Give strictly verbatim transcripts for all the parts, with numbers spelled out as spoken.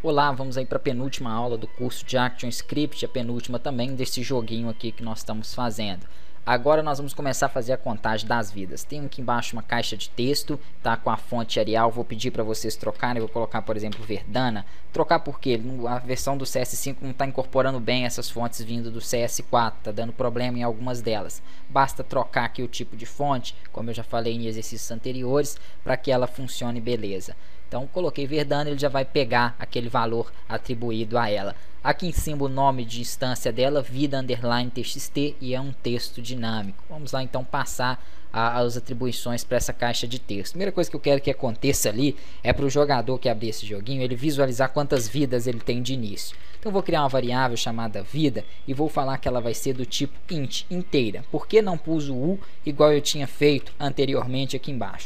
Olá, vamos aí para a penúltima aula do curso de ActionScript, a penúltima também desse joguinho aqui que nós estamos fazendo. Agora nós vamos começar a fazer a contagem das vidas. Tem aqui embaixo uma caixa de texto, tá com a fonte Arial. Vou pedir para vocês trocarem. Eu vou colocar, por exemplo, Verdana. Trocar porque a versão do C S cinco não está incorporando bem essas fontes vindo do C S quatro, tá dando problema em algumas delas. Basta trocar aqui o tipo de fonte, como eu já falei em exercícios anteriores, para que ela funcione beleza. Então coloquei Verdana, ele já vai pegar aquele valor atribuído a ela. Aqui em cima o nome de instância dela, vida underline txt, e é um texto dinâmico. Vamos lá então passar a, as atribuições para essa caixa de texto. Primeira coisa que eu quero que aconteça ali é para o jogador que abrir esse joguinho, ele visualizar quantas vidas ele tem de início. Então eu vou criar uma variável chamada vida e vou falar que ela vai ser do tipo int, inteira. Por que não pus o u igual eu tinha feito anteriormente aqui embaixo?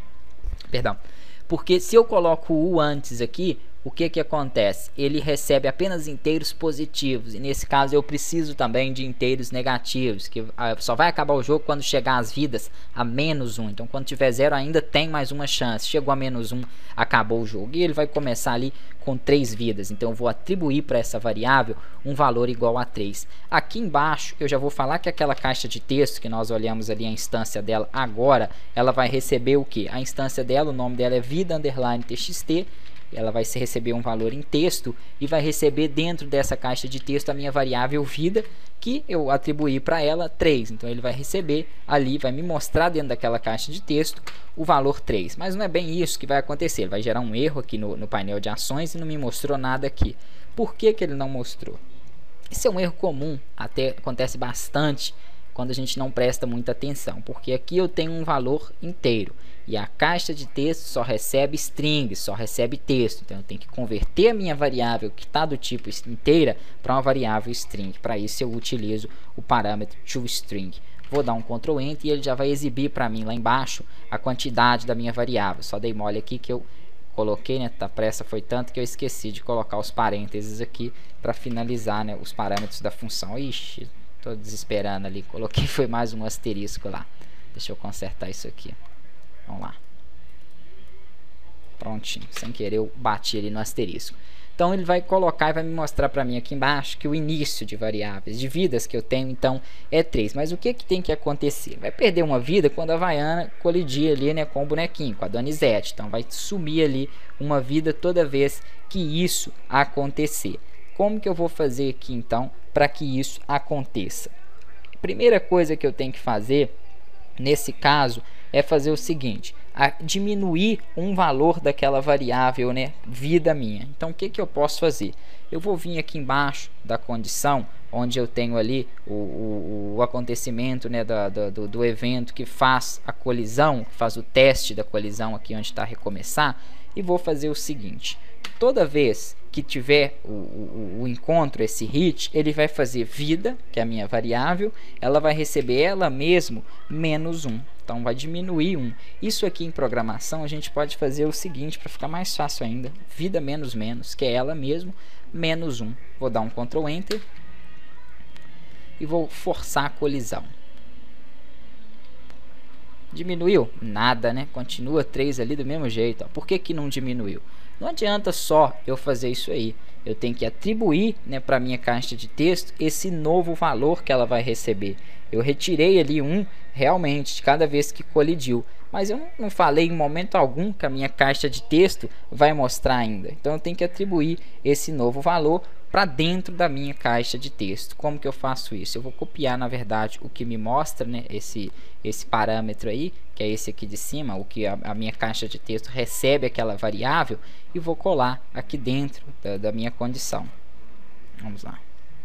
Perdão. Porque se eu coloco o U antes aqui, o que que acontece? Ele recebe apenas inteiros positivos, e nesse caso eu preciso também de inteiros negativos, que ah, só vai acabar o jogo quando chegar as vidas a menos um. Então quando tiver zero ainda tem mais uma chance. Chegou a menos um, acabou o jogo. E ele vai começar ali com três vidas. Então eu vou atribuir para essa variável um valor igual a três. Aqui embaixo eu já vou falar que aquela caixa de texto que nós olhamos ali a instância dela agora, ela vai receber o que? A instância dela, o nome dela é vida underline txt. Ela vai receber um valor em texto e vai receber dentro dessa caixa de texto a minha variável vida, que eu atribuí para ela três. Então ele vai receber ali, vai me mostrar dentro daquela caixa de texto o valor três. Mas não é bem isso que vai acontecer. Ele vai gerar um erro aqui no, no painel de ações e não me mostrou nada aqui. Por que que ele não mostrou? Esse é um erro comum, até acontece bastante quando a gente não presta muita atenção, porque aqui eu tenho um valor inteiro e a caixa de texto só recebe string, só recebe texto. Então eu tenho que converter a minha variável que está do tipo inteira para uma variável string. Para isso eu utilizo o parâmetro toString. Vou dar um control enter e ele já vai exibir para mim lá embaixo a quantidade da minha variável. Só dei mole aqui que eu coloquei, né? A pressa foi tanto que eu esqueci de colocar os parênteses aqui para finalizar, né, os parâmetros da função. Ixi, tô desesperando ali, coloquei foi mais um asterisco lá. Deixa eu consertar isso aqui. Vamos lá. Prontinho, sem querer eu bati ali no asterisco. Então ele vai colocar e vai me mostrar para mim aqui embaixo que o início de variáveis, de vidas que eu tenho, então é três. Mas o que que tem que acontecer? Vai perder uma vida quando a Havaiana colidir ali, né, com o bonequinho, com a Donizete. Então vai sumir ali uma vida toda vez que isso acontecer. Como que eu vou fazer aqui então para que isso aconteça? Primeira coisa que eu tenho que fazer nesse caso é fazer o seguinte, a diminuir um valor daquela variável, né, vida minha. Então o que que eu posso fazer? Eu vou vir aqui embaixo da condição, onde eu tenho ali o, o, o acontecimento, né, da, da, do, do evento que faz a colisão, que faz o teste da colisão aqui onde está recomeçar, e vou fazer o seguinte, toda vez que tiver o, o, o encontro, esse hit, ele vai fazer vida, que é a minha variável, ela vai receber ela mesmo menos um. Então vai diminuir um. Isso aqui em programação a gente pode fazer o seguinte para ficar mais fácil ainda. Vida menos menos, que é ela mesmo, menos um. Vou dar um control enter e vou forçar a colisão. Diminuiu? Nada, né? Continua três ali do mesmo jeito. Ó. Por que que não diminuiu? Não adianta só eu fazer isso aí. Eu tenho que atribuir, né, para minha caixa de texto esse novo valor que ela vai receber. Eu retirei ali um realmente de cada vez que colidiu, mas eu não falei em momento algum que a minha caixa de texto vai mostrar ainda. Então eu tenho que atribuir esse novo valor para dentro da minha caixa de texto. Como que eu faço isso? Eu vou copiar, na verdade, o que me mostra, né, esse, esse parâmetro aí, que é esse aqui de cima, o que a, a minha caixa de texto recebe aquela variável, e vou colar aqui dentro da, da minha condição. Vamos lá.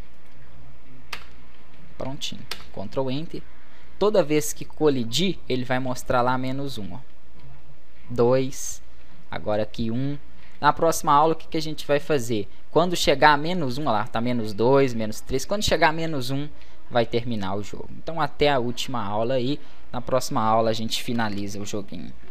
Prontinho. control enter. Toda vez que colidir, ele vai mostrar lá menos um. dois. Agora aqui um. Na próxima aula, o que, que a gente vai fazer? Quando chegar a menos um, olha lá, tá menos dois, menos três. Quando chegar a menos um, vai terminar o jogo. Então até a última aula aí. Na próxima aula a gente finaliza o joguinho.